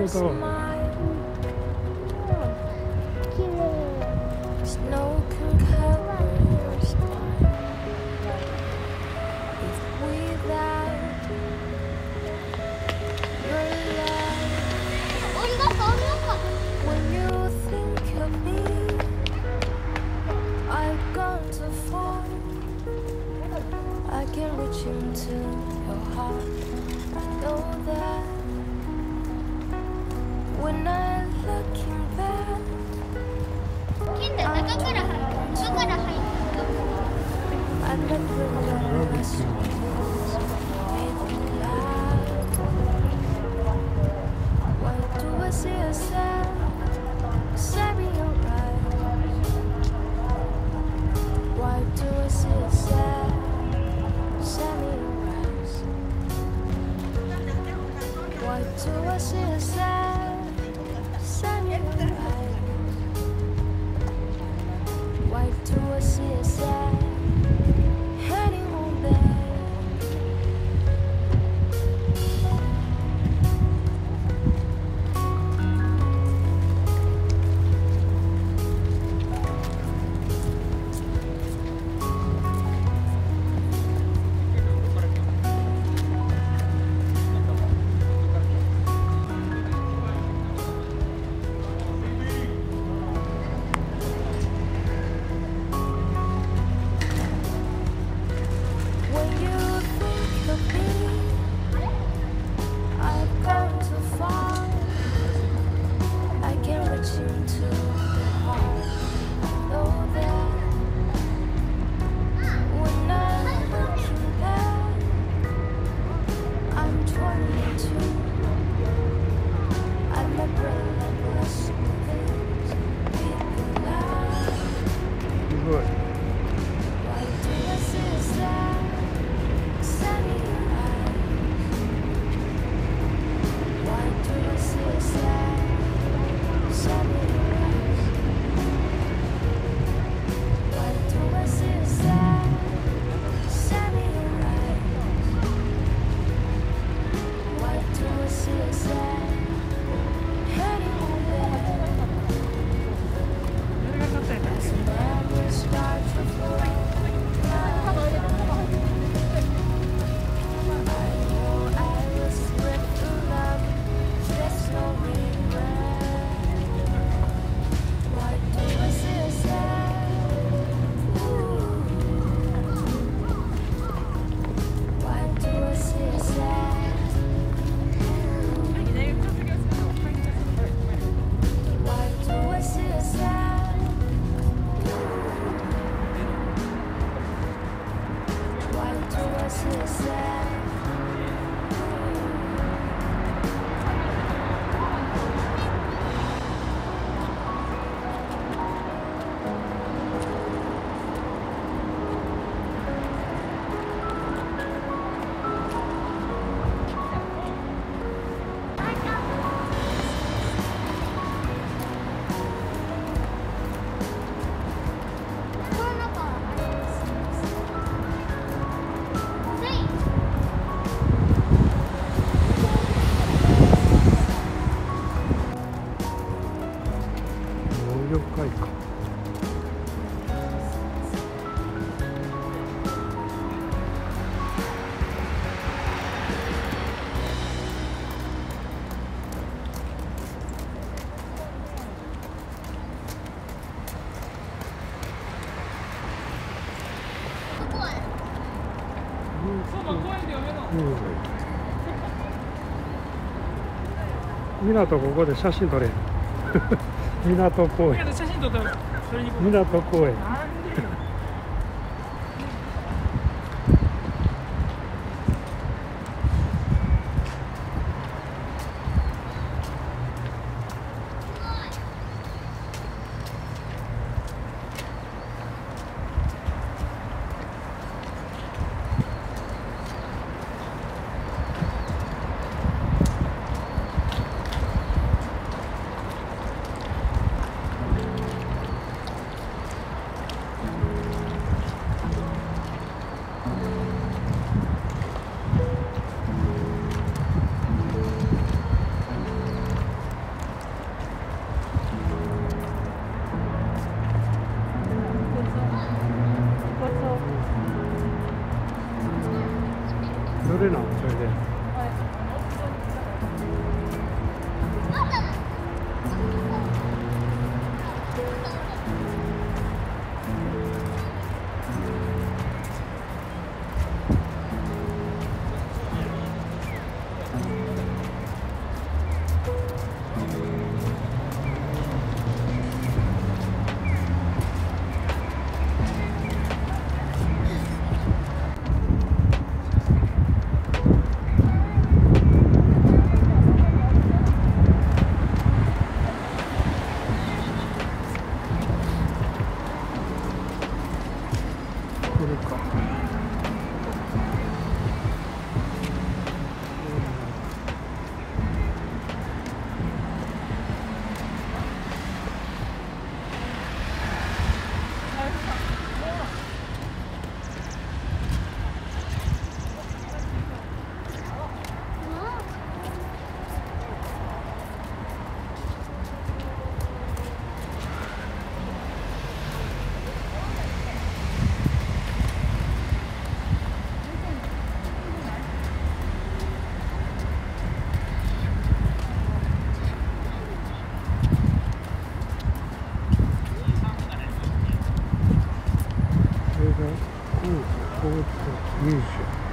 当だ。 I can reach into your heart. I know that when I'm looking back, I remember when I saw you made me laugh. Why do I see a sad in your eyes? Why do I see a sad in your eyes? Why do I see a sad in your eyes? Why do I see a sad anyone there? When you think of me, I've gone too far. I can reach into your heart. I know that when I'm looking back, I'm 22. I remember endless things people laugh. すごい。 Why do I see a sad in your eyes? Why do I see a sad in your eyes? Why do I see a sad in your eyes? Why do I see a sad anyone there? As memories start to flow, I know I was ripped to love. There's no regret. Why do I see a sad? Why do I see a sad? Why do I see a sad? Why do I see a sad? 農業会か。港ここで写真撮れん。港公園。 写真撮ったらそれに港公園。 これか。これが神戸ポートミュージアム。